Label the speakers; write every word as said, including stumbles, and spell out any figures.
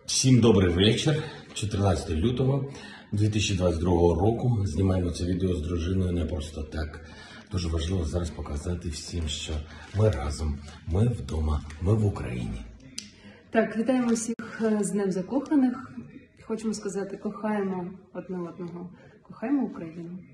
Speaker 1: Всім добрий вечір. чотирнадцяте лютого дві тисячі двадцять другого року. Знімаємо це відео з дружиною не просто так. Дуже важливо зараз показати всім, що ми разом, ми вдома, ми в Україні.
Speaker 2: Так, вітаємо всіх з Днем закоханих. Хочемо сказати, кохаємо одне одного, кохаємо Україну.